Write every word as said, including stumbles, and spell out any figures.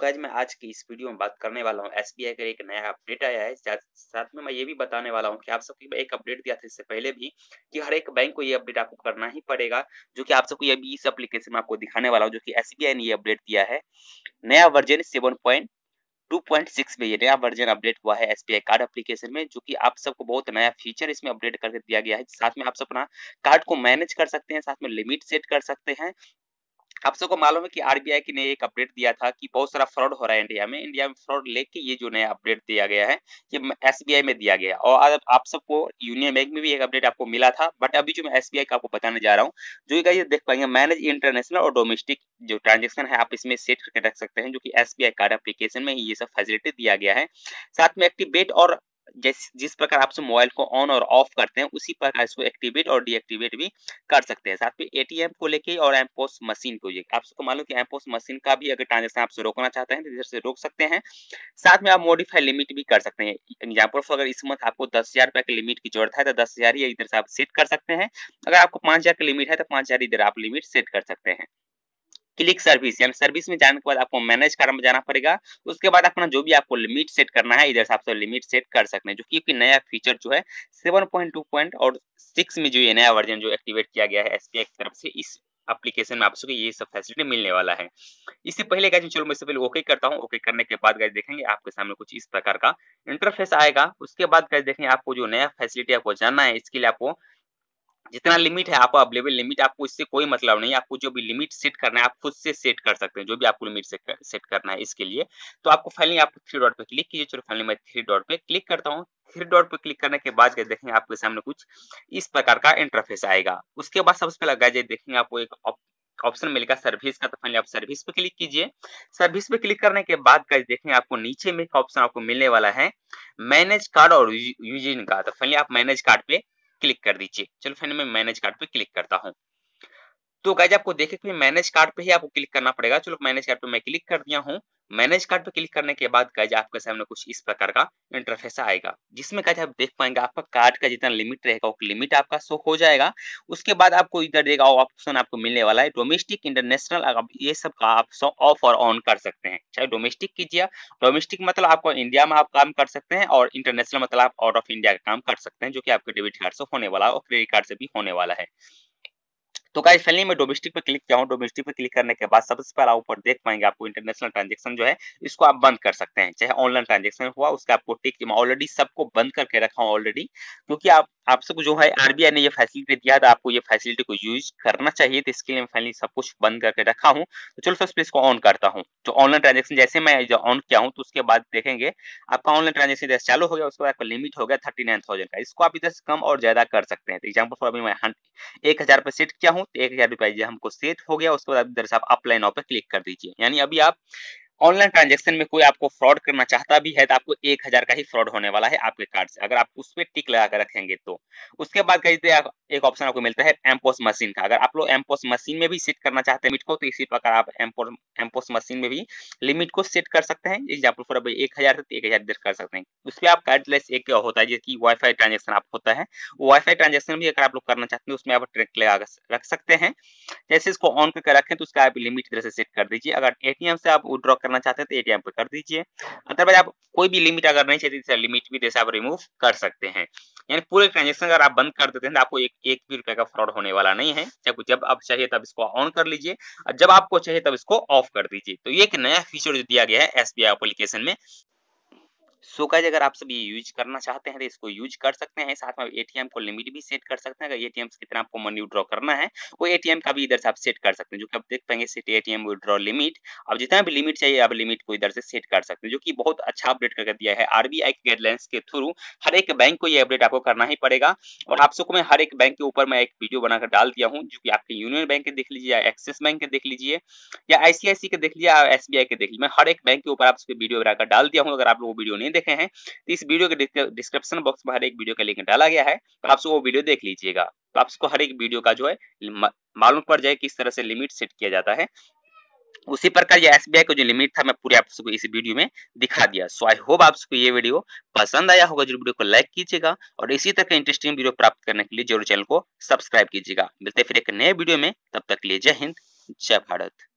Guys मैं आज की इस वीडियो में बात करने वाला हूँ एसबीआई का एक नया अपडेट आया है। साथ साथ में मैं ये भी बताने वाला हूँ कि आप सबको एक अपडेट दिया था इससे पहले भी कि हर एक बैंक को ये अपडेट आपको करना ही पड़ेगा, जो कि आप सबको ये भी इस एप्लीकेशन में आपको दिखाने वाला हूँ, जो कि एसबीआई ने ये अपडेट दिया है। नया version seven point two point six में ये नया वर्जन अपडेट हुआ है एसबीआई कार्ड एप्लीकेशन में, जो कि आप सबको बहुत नया फीचर इसमें अपडेट करके दिया गया है। साथ में आप सब अपना कार्ड को मैनेज कर सकते हैं, साथ में लिमिट सेट कर सकते हैं। आप सबको मालूम है कि आरबीआई की ने एक अपडेट दिया था कि बहुत सारा फ्रॉड हो रहा है इंडिया में। इंडिया में फ्रॉड लेके ये जो नया अपडेट दिया गया है ये एसबीआई में दिया गया, और आज आप सबको यूनियन बैंक में भी एक अपडेट आपको मिला था। बट अभी जो मैं एसबीआई का आपको बताने जा रहा हूँ, जो ये देख पाएंगे मैनेज इंटरनेशनल और डोमेस्टिक जो ट्रांजेक्शन है आप इसमें सेट करके रख सकते हैं, जो कि एसबीआई कार्ड एप्लीकेशन में ही ये सब फैसिलिटी दिया गया है। साथ में एक्टिवेट और जिस जिस प्रकार आप मोबाइल को ऑन और ऑफ करते हैं उसी प्रकार इसको एक्टिवेट और डीएक्टिवेट भी कर सकते हैं। साथ में एटीएम को लेके और एमपोस मशीन को लेके आप सबको मालूम कि एमपोस मशीन का भी अगर ट्रांजेक्शन आपसे रोकना चाहते हैं तो इधर से रोक सकते हैं। साथ में आप मॉडिफाई लिमिट भी कर सकते हैं। एग्जाम्पल फॉर अगर इस मंथ आपको दस हजार रुपए की लिमिट की जरूरत है तो दस हजार ही इधर से आप सेट कर सकते हैं। अगर आपको पांच हजार की लिमिट है तो पांच हजार इधर आप लिमिट सेट कर सकते हैं। क्लिक सर्विस यानी सर्विस में जाने के बाद आपको मैनेज कार्ड में जाना पड़ेगा। उसके बाद अपना जो भी आपको लिमिट सेट करना है इधर से आप लिमिट सेट कर सकते हैं, जो कि नया फीचर जो है सेवन पॉइंट टू पॉइंट और सिक्स में जो ये नया वर्जन जो एक्टिवेट किया गया है एसबीआई की तरफ से, इस एप्लीकेशन में आपको ये सब फैसिलिटी मिलने वाला है। इससे पहले गाइस चलो मैं इससे पहले ओके करता हूं। ओके करने के बाद गाइस देखेंगे आपके सामने कुछ इस प्रकार का इंटरफेस आएगा। उसके बाद गाइस देखेंगे आपको जो नया फैसिलिटी आपको जानना है, इसके लिए आपको जितना लिमिट है आपको अवेलेबल लिमिट, आपको इससे कोई मतलब नहीं। आपको जो भी लिमिट सेट करना है आप खुद से सेट कर सकते हैं, जो भी आपको लिमिट सेट कर, सेट करना है। इसके लिए तो आपको फाइनली आपको थ्री डॉट पे क्लिक कीजिए। चलो फाइनली मैं थ्री डॉट पे क्लिक करता हूँ। थ्री डॉट पे क्लिक करने के बाद देखेंगे आपके सामने कुछ इस प्रकार का इंटरफेस आएगा। उसके बाद सबसे पहले गाइस देखेंगे आपको एक ऑप्शन मिलेगा सर्विस का, तो फाइनली आप सर्विस पे क्लिक कीजिए। सर्विस पे क्लिक करने के बाद गाइस देखेंगे आपको नीचे में एक ऑप्शन आपको मिलने वाला है मैनेज कार्ड और यूजिन का, तो फाइनली आप मैनेज कार्ड पे क्लिक कर दीजिए। चलो फाइनली मैं मैनेज कार्ड पे क्लिक करता हूँ। तो गाइस आपको देखे कि मैनेज कार्ड पे ही आपको क्लिक करना पड़ेगा। चलो मैनेज कार्ड पे मैं क्लिक कर दिया हूँ। मैनेज कार्ड पे क्लिक करने के बाद गाइस आपके सामने कुछ इस प्रकार का इंटरफेस आएगा, जिसमें गाइस आप देख पाएंगे आपका कार्ड का जितना लिमिट रहेगा वो लिमिट आपका शो हो जाएगा। उसके बाद आपको इधर देगा ऑप्शन आपको मिलने वाला है डोमेस्टिक इंटरनेशनल, ये सब का आप ऑफ और ऑन कर सकते हैं। चाहे डोमेस्टिक कीजिए, डोमेस्टिक मतलब आपको इंडिया में आप काम कर सकते हैं, और इंटरनेशनल मतलब आप आउट ऑफ इंडिया का काम कर सकते हैं, जो कि आपके डेबिट कार्ड से होने वाला है और क्रेडिट कार्ड से भी होने वाला है। तो गाइस फाइनली मैं डोमेस्टिक पे क्लिक किया हूं। डोमेस्टिक पे क्लिक करने के बाद सबसे पहला ऊपर देख पाएंगे आपको इंटरनेशनल ट्रांजैक्शन जो है इसको आप बंद कर सकते हैं। चाहे ऑनलाइन ट्रांजैक्शन हुआ उसका आपको टिक, मैं ऑलरेडी सबको बंद करके रखा हूं ऑलरेडी, क्योंकि आप आप सबको जो है आरबीआई ने ये फैसिलिटी दिया था, आपको ये फैसिलिटी को यूज करना चाहिए। तो इसके लिए मैं फाइनली सब कुछ बंद करके रखा हूं। तो चलो फर्स्ट इसको ऑन करता हूं। तो ऑनलाइन ट्रांजैक्शन जैसे मैं ऑन किया हूं तो उसके बाद देखेंगे आपका ऑनलाइन ट्रांजैक्शन जैसे चालू हो गया, उसके बाद आपका लिमिट हो गया थर्टी नाइन थाउजेंड का। इसको आप इधर से कम और ज्यादा कर सकते हैं। तो एग्जाम्पल फॉर अभी मैं एक हजार पे सेट किया हूँ, तो एक हजार रुपए हमको सेट हो गया। उसके बाद इधर से आप अप्लाई नाउ पे क्लिक कर दीजिए। यानी अभी आप ऑनलाइन ट्रांजैक्शन में कोई आपको फ्रॉड करना चाहता भी है तो आपको एक हजार का ही फ्रॉड होने वाला है आपके कार्ड से, अगर आप उस पे टिक लगा कर रखेंगे तो। उसके बाद कहीं एक ऑप्शन आपको मिलता है एमपोस मशीन का। अगर आप लोग एमपोस मशीन में भी सेट करना चाहते हैं लिमिट को, तो इसी प्रकार आप एमपोस मशीन में भी लिमिट को सेट कर सकते हैं। एग्जाम्पल फॉर अभी एक हजार से एक हजार इधर कर सकते हैं। उसपे आप कार्डलेस एक होता है जैसे वाईफाई ट्रांजेक्शन आप होता है, वाईफाई ट्रांजेक्शन भी अगर आप लोग करना चाहते हैं उसमें आप ट्रिक लगा रख सकते हैं। जैसे इसको ऑन करके रखें तो उसका आप लिमिट इधर से सेट कर दीजिए। अगर एटीएम से आप विड्रॉ करना चाहते हैं तो एटीएम पे कर दीजिए। अदरवाइज आप कोई भी लिमिट अगर नहीं चाहिए लिमिट भी जैसे आप रिमूव कर सकते हैं। यानी पूरे ट्रांजेक्शन अगर आप बंद कर देते हैं तो आपको एक एक भी रुपए का फ्रॉड होने वाला नहीं है। जब जब आप चाहिए तब इसको ऑन कर लीजिए, और जब आपको चाहिए तब इसको ऑफ कर दीजिए। तो ये एक नया फीचर जो दिया गया है एसबीआई एप्लीकेशन में। सो गाइस अगर आप सब ये यूज करना चाहते हैं तो इसको यूज कर सकते हैं। साथ में एटीएम को लिमिट भी सेट कर सकते हैं। अगर एटीएम से कितना आपको मनी विड्रॉ करना है वो एटीएम का भी इधर से आप सेट कर सकते हैं, जो कि आप देख पाएंगे सेट एटीएम विड्रॉ लिमिट। अब जितना भी लिमिट चाहिए आप लिमिट को इधर से सेट कर सकते हैं, जो कि बहुत अच्छा अपडेट करके दिया है आरबीआई के गाइडलाइंस के थ्रू। हर एक बैंक को ये अपडेट आपको करना ही पड़ेगा। और आप सबको मैं हर एक बैंक के ऊपर मैं एक वीडियो बनाकर डाल दिया हूँ, जो कि आपके यूनियन बैंक के देख लीजिए, या एक्सिस बैंक के देख लीजिए, या आईसीआईसी के देख लीजिए, या एसबीआई के देख लीजिए। मैं हर एक बैंक के ऊपर आप वीडियो बनाकर डाल दिया हूँ। अगर आप लोग वो वीडियो नहीं देखे हैं तो इस वीडियो के डिस्क्रिप्शन बॉक्स में हर एक वीडियो का लिंक डाला गया है, तो आप वो वीडियो देख लीजिएगा। तो आपको हर एक वीडियो का जो है मालूम पड़ जाए किस तरह से लिमिट सेट किया जाता है। उसी प्रकार ये एसबीआई का जो लिमिट था मैं पूरे आप सबको इस वीडियो में दिखा दिया। सो आई होप आप सबको ये वीडियो पसंद आया होगा। जरूर वीडियो को लाइक कीजिएगा, और इसी तरह के इंटरेस्टिंग वीडियो प्राप्त करने के लिए जरूर चैनल को सब्सक्राइब कीजिएगा। मिलते हैं फिर एक नए वीडियो में, तब तक के लिए जय हिंद, जय भारत।